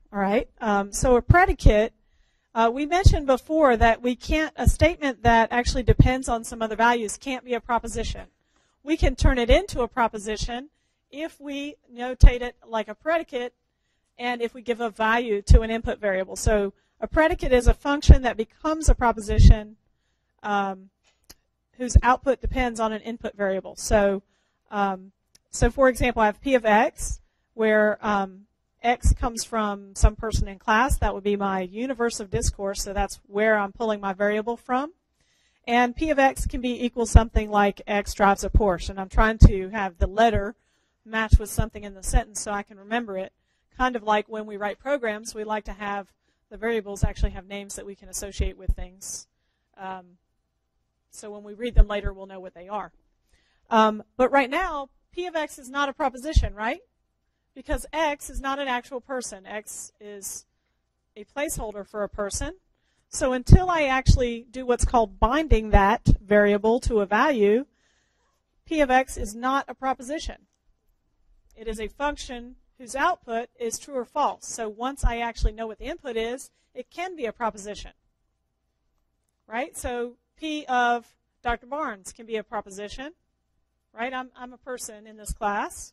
All right. So a predicate, we mentioned before that a statement that actually depends on some other values can't be a proposition. We can turn it into a proposition if we notate it like a predicate and if we give a value to an input variable. So a predicate is a function that becomes a proposition whose output depends on an input variable. So, for example, I have P of X, where X comes from some person in class. That would be my universe of discourse, so that's where I'm pulling my variable from. And P of X can be equal something like X drives a Porsche, and I'm trying to have the letter match with something in the sentence so I can remember it. Kind of like when we write programs, we like to have the variables actually have names that we can associate with things. So when we read them later, we'll know what they are. But right now, P of X is not a proposition, right? Because X is not an actual person. X is a placeholder for a person. So until I actually do what's called binding that variable to a value, P of X is not a proposition. It is a function whose output is true or false. So once I actually know what the input is, it can be a proposition. Right? So P of Dr. Barnes can be a proposition. Right? I'm a person in this class.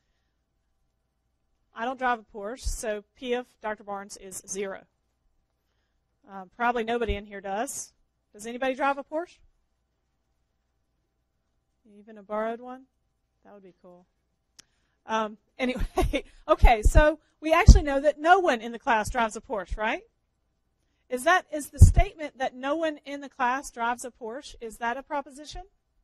I don't drive a Porsche, so P of Dr. Barnes is 0. Probably nobody in here does. Does anybody drive a Porsche? Even a borrowed one? That would be cool. Anyway, okay, so we actually know that no one in the class drives a Porsche, right? Is the statement that no one in the class drives a Porsche, is that a proposition?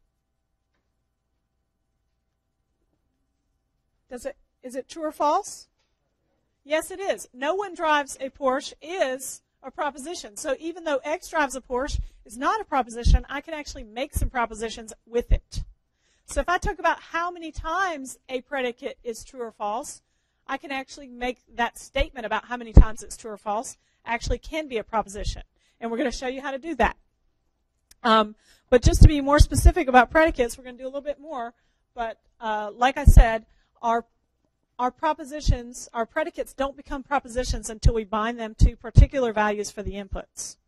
Is it true or false? Yes, it is. No one drives a Porsche is a proposition. So even though X drives a Porsche is not a proposition, I can actually make some propositions with it. So if I talk about how many times a predicate is true or false, I can actually make that statement about how many times it's true or false actually can be a proposition. And we're going to show you how to do that. But just to be more specific about predicates, we're going to do a little bit more. But like I said, our predicates don't become propositions until we bind them to particular values for the inputs.